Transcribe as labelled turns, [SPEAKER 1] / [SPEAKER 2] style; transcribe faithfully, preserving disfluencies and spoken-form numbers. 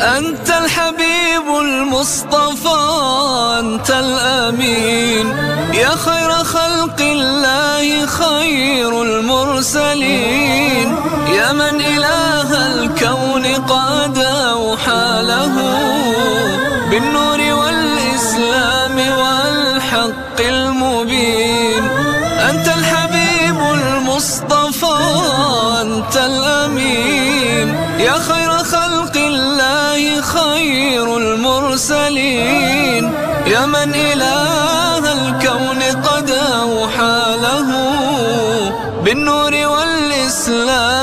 [SPEAKER 1] أنت الحبيب المصطفى، أنت الأمين، يا خير خلق الله، خير المرسلين، يا من إله الكون قد أوحى له بالنور والإسلام والحق المبين. أنت الحبيب المصطفى، أنت الأمين، يا خير خلق الله، خير المرسلين، يا من إله الكون قد أوحى له بالنور والإسلام